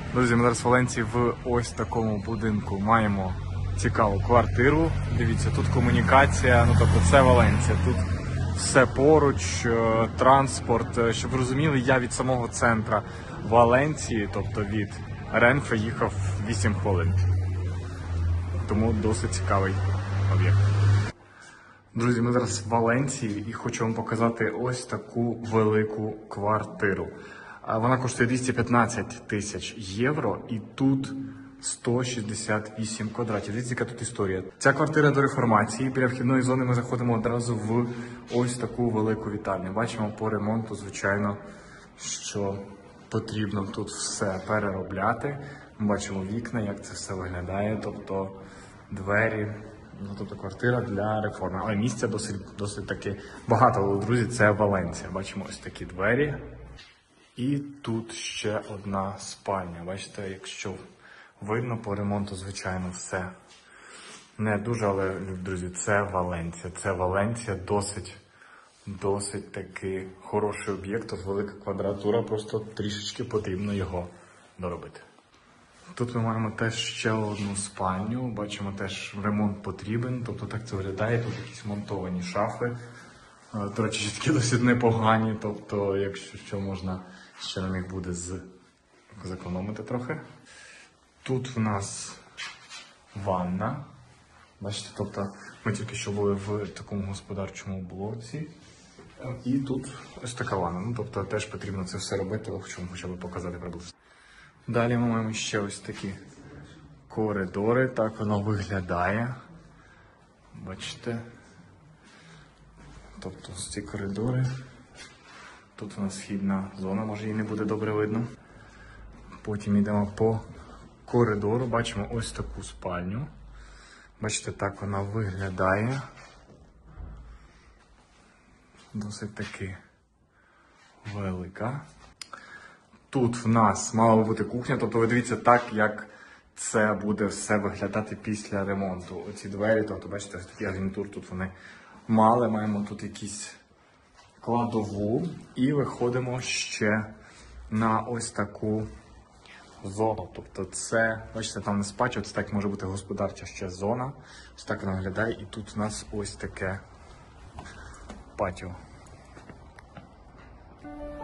Друзі, ми зараз в Валенції в ось такому будинку маємо цікаву квартиру. Дивіться, тут комунікація, тобто це Валенція. Тут все поруч, транспорт. Щоб ви розуміли, я від самого центра Валенції, тобто від Ренфе, їхав 8 хвилин. Тому досить цікавий об'єкт. Друзі, ми зараз в Валенції і хочу вам показати ось таку велику квартиру. Вона коштує 215 тисяч євро і тут 168 квадратів. Дивіться, яка тут історія. Ця квартира до реформації. Біля вхідної зони ми заходимо одразу в ось таку велику вітальню. Бачимо по ремонту, звичайно, що потрібно тут все переробляти. Ми бачимо вікна, як це все виглядає, тобто двері. Тобто квартира для реформи. Але місця досить таки багато. Друзі, це Валенція. Бачимо ось такі двері. І тут ще одна спальня. Бачите, якщо видно по ремонту, звичайно, все не дуже, але, друзі, це Валенція. Це Валенція досить таки хороший об'єкт. Тут велика квадратура, просто трішечки потрібно його доробити. Тут ми маємо теж ще одну спальню, бачимо, теж ремонт потрібен, тобто так це виглядає, тут якісь монтовані шафи. До речі, щітки досить непогані, тобто якщо що, можна ще на них буде зекономити трохи. Тут в нас ванна, бачите, тобто ми тільки що були в такому господарчому блоці. І тут ось така ванна, тобто теж потрібно це все робити, хочу вам хоча б показати приблизно. Далі ми маємо ще ось такі коридори, так воно виглядає. Бачите? Тобто ось ці коридори. Тут у нас східна зона, може її не буде добре видно. Потім йдемо по коридору, бачимо ось таку спальню. Бачите, так вона виглядає. Досить таки велика. Тут в нас мала би бути кухня, тобто ви дивіться так, як це буде все виглядати після ремонту. Оці двері, тобто бачите, ось такий гарнітур тут вони мали, маємо тут якісь кладову і виходимо ще на ось таку зону. Тобто це, бачите, там не спачу, це так може бути господарча ще зона. Ось так вона виглядає і тут у нас ось таке патіо.